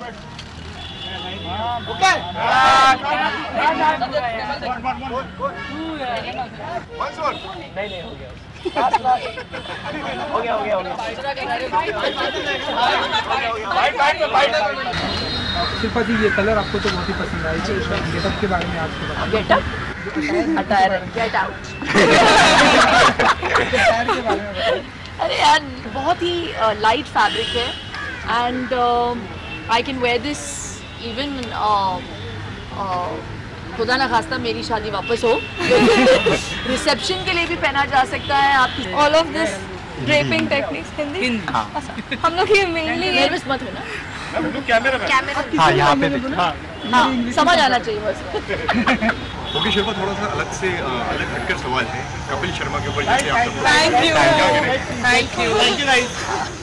Okay नहीं हो गया शिल्पा जी, ये कलर आपको तो बहुत ही पसंद आई है। गेटअप के बारे में आपको बताइए। Get out. अरे यार, बहुत ही लाइट फैब्रिक है and I can wear this even खुदा ना खास्ता मेरी शादी वापस हो रिसेप्शन के लिए भी पहना जा सकता है। आप all of this draping techniques Hindi हम लोग ये मेनली नर्वस मत हो ना, कैमरा हाँ यहाँ पे हाँ समझ आना चाहिए बस। ओके शिल्पा, थोड़ा सा अलग से अलग हटकर सवाल है कपिल शर्मा के ऊपर, जैसे आप थैंक यू गाइस।